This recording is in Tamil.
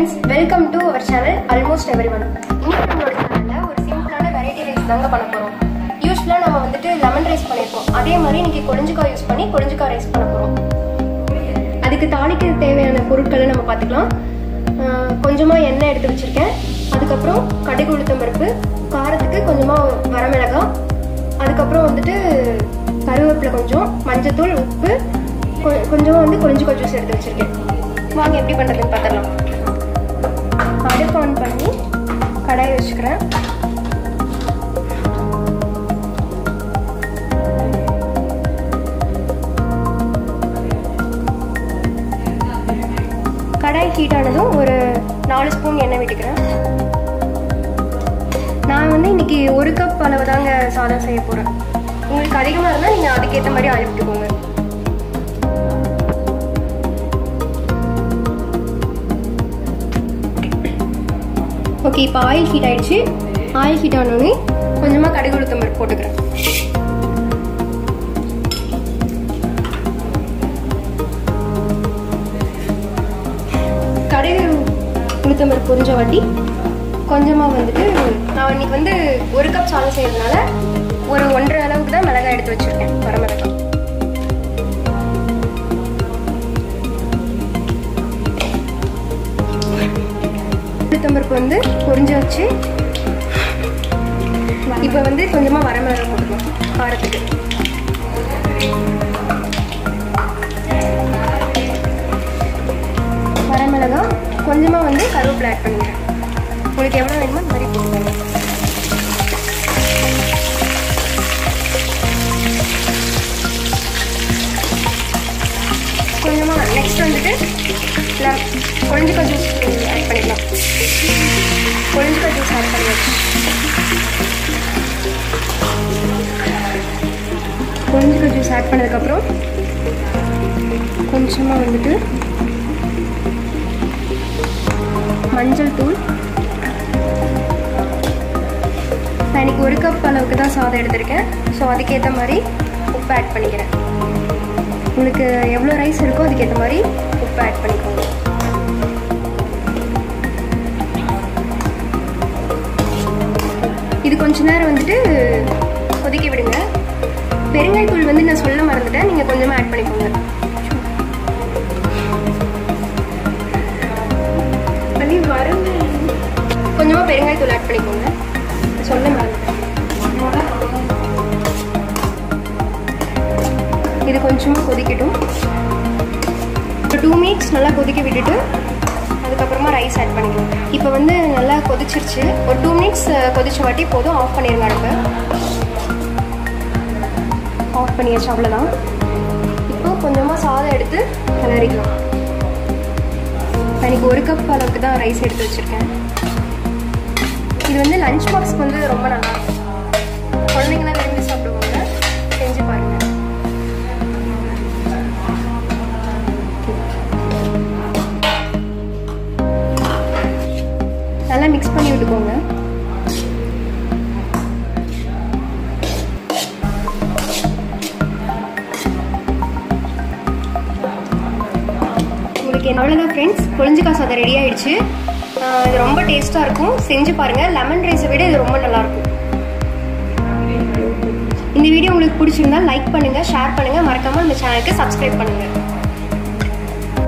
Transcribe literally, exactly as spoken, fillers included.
friends, welcome to our channel Almost Everyone. இன்னைக்கு நம்மளோட சேனல்ல ஒரு சிம்பிளான வெரைட்டி ரைஸ் தாங்க பண்ண போறோம். யூசுவலா நம்ம வந்துட்டு லெமன் ரைஸ் பண்ணிருப்போம். அதே மாதிரி இன்னைக்கு கொழிஞ்சிக்காய் யூஸ் பண்ணி கொழிஞ்சிக்காய் ரைஸ் பண்ண போறோம். அதுக்கு தாளிக்க தேவையான பொருட்களை நம்ம பார்த்துக்கலாம். கொஞ்சமா எண்ணெய் எடுத்து வச்சிருக்கேன். அதுக்கப்புறம் கடுகு உளுத்தம் பருப்பு, காரத்துக்கு கொஞ்சமா வரமிளகாய், அதுக்கப்புறம் வந்துட்டு கருவேப்பிலை கொஞ்சம், மஞ்சத்தூள், உப்பு, கொஞ்சமா வந்து கொழிஞ்சிக்காய் ஜூஸ் எடுத்து வச்சிருக்கேன். வாங்க எப்படி பண்றதுன்னு பார்த்துடலாம். அடுப்பு ஆன் பண்ணி கடாய் வச்சுக்கிறேன். கடாய் ஹீட் ஆனதும் ஒரு நாலு ஸ்பூன் எண்ணெய் விட்டுக்கிறேன். நான் வந்து இன்னைக்கு ஒரு கப் அளவு தாங்க சாதம் செய்ய போறேன். உங்களுக்கு அதிகமாக இருந்தால் நீங்கள் அதுக்கேற்ற மாதிரி ஆயில் விட்டுக்கோங்க. ஓகே, இப்போ ஆயில் ஹீட் ஆயிடுச்சு. ஆயில் ஹீட் ஆனோடனே கொஞ்சமாக கடுகு உளுத்தம் பருப்பு போட்டுக்கிறேன். கடுகு உளுத்தம் பருப்பு பொரிஞ்ச வாட்டி கொஞ்சமாக வந்துட்டு நான் இன்னைக்கு வந்து ஒரு கப் சாதம் செய்யறதுனால ஒரு ஒன்றரை அளவுக்கு தான் மிளகாய் எடுத்து வச்சிருக்கேன், வரமிளகாய். உளுத்தம்பருப்பு வந்து பொரிஞ்சு வச்சு இப்போ வந்து கொஞ்சமா வரமிளகாய் போட்டுக்கலாம் காரத்துக்கு. வரமிளகாய் கொஞ்சமா வந்து கருவேப்பிலை ஆட் பண்ணிக்கிறேன். உங்களுக்கு எவ்வளோ வேணுமோ அந்த மாதிரி போட்டுக்கோங்க. கொஞ்சமா நெக்ஸ்ட் வந்துட்டு கொழிஞ்சிக்காய் ஜூஸ் ஆட் பண்ணிக்கலாம். கொழிஞ்சிக்காய் ஜூஸ் ஆட் பண்ணியாச்சு. கொழிஞ்சிக்காய் ஜூஸ் ஆட் பண்ணதுக்கப்புறம் கொஞ்சமாக வந்துட்டு மஞ்சள் தூள். நான் இன்னைக்கு ஒரு கப் அளவுக்கு தான் சாதம் எடுத்திருக்கேன். ஸோ அதுக்கேற்ற மாதிரி உப்பு ஆட் பண்ணிக்கிறேன். உங்களுக்கு எவ்வளோ ரைஸ் இருக்கோ அதுக்கேற்ற மாதிரி உப்பு ஆட் பண்ணிக்கோங்க. இது கொஞ்ச நேரம் வந்துட்டு கொதிக்க விடுங்க. பெருங்காயத்தூள் வந்து நான் சொல்ல மறந்துட்டேன், நீங்கள் கொஞ்சமாக ஆட் பண்ணிக்கோங்க. கொஞ்சமாக பெருங்காயத்தூள் ஆட் பண்ணிக்கோங்க, சொல்ல மறந்துட்டேன். இது கொஞ்சமாக கொதிக்கட்டும். ஒரு டூ மினிட்ஸ் நல்லா கொதிக்க விட்டுட்டு அதுக்கப்புறமா ரைஸ் ஆட் பண்ணிக்கலாம். இப்போ வந்து நல்லா கொதிச்சிருச்சு. ஒரு டூ மினிட்ஸ் கொதிச்ச வாட்டி போதும், ஆஃப் பண்ணிடுங்க அடுப்பை. ஆஃப் பண்ணியாச்சு, அவ்வளோதான். இப்போ கொஞ்சமாக சாதம் எடுத்து கிளறிக்கலாம். எனக்கு ஒரு கப் அளவுக்கு தான் ரைஸ் எடுத்து வச்சுருக்கேன். இது வந்து லஞ்ச் பாக்ஸ்க்கு வந்து ரொம்ப நல்லாயிருக்கும். குழந்தைங்களாம் விரும்பி சாப்பிடுவாங்க, செஞ்சு பாருங்கள். நல்லா மிக்ஸ் பண்ணி விட்டுக்கோங்க. உங்களுக்கு அவ்வளோதான் ஃப்ரெண்ட்ஸ், கொழிஞ்சிக்காய் சாதம் ரெடி ஆயிடுச்சு. இது ரொம்ப டேஸ்ட்டாக இருக்கும், செஞ்சு பாருங்கள். லெமன் ரைஸை விட இது ரொம்ப நல்லாயிருக்கும். இந்த வீடியோ உங்களுக்கு பிடிச்சிருந்தா லைக் பண்ணுங்கள், ஷேர் பண்ணுங்கள், மறக்காமல் இந்த சேனலுக்கு சப்ஸ்கிரைப் பண்ணுங்கள்.